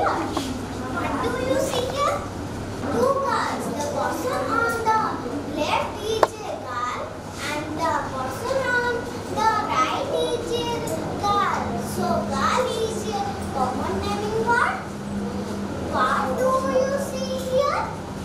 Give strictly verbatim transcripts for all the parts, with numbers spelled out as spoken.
here? What do you see here? Two girls. The person on the left is a girl and the person on the right is a girl. So girl is a common naming word. What do you see here?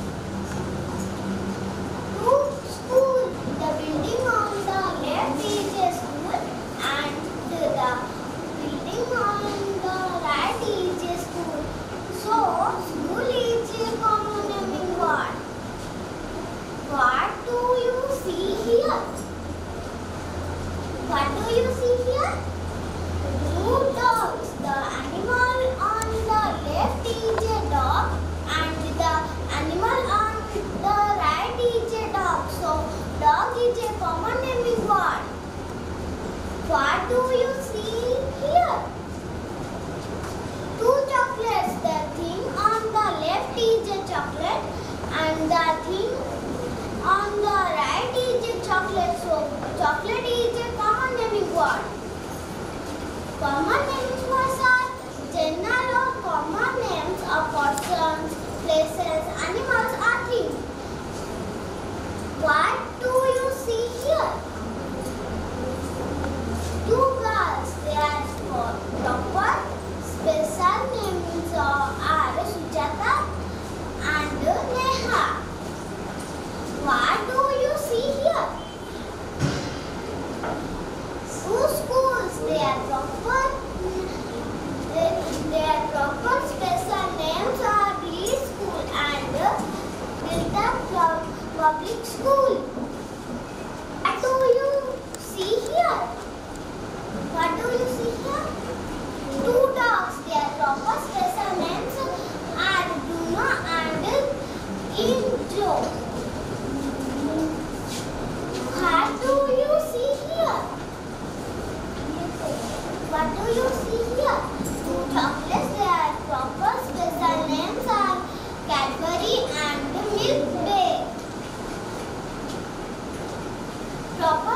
Two schools. The building on the left is a school and the building on the right is a school. So school is a common naming word. What do you see here? What do you see here? Two dogs. The animal on the left is a dog and the animal on the right is a dog. So dog is a common naming word. What do you see here? Two chocolates. The thing on the left is a chocolate and the thing on the right is a chocolate. So chocolate is a common naming word. Common naming words are general or common names of persons, places, animals or things. What do you see here? Two girls. They are proper special names are Sujata and Neha. What do you see here? Two schools. They are proper. They, they are proper special names are Bliss School and Bilta Public School. What do you see here? What do you see here? Two dogs. They are proper special names are Bruno and Injo. What do you see here? What do you see here? Two chocolates. They are proper special names are Cadbury and Milk Bake. Proper